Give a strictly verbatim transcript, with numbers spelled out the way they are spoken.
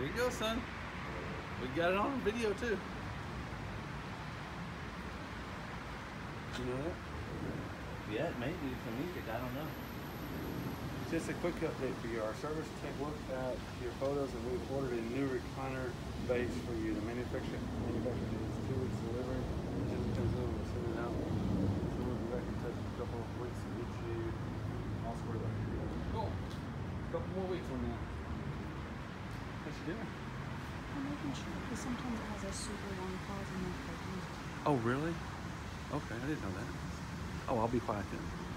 Here you go, son. We got it on video too. You know that? Yeah, it may do some music. I don't know. Just a quick update for you. Our service tech looked at your photos and we've ordered a new recliner base for you. The manufacturer manufacturer needs two weeks delivery. As soon as it comes in, we'll send it out. So we'll be back in touch in a couple of weeks to get you all squared away. Cool. A couple more weeks on that. What's your dinner? I'm making sure because sometimes it has a super long pause in the Oh, really? Okay, I didn't know that. Oh, I'll be quiet then.